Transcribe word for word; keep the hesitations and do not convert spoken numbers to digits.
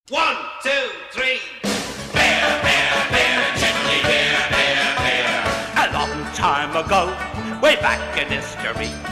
One, two, three. Bear, bear, bear, gently bear, bear, bear. A long time ago, way back in history,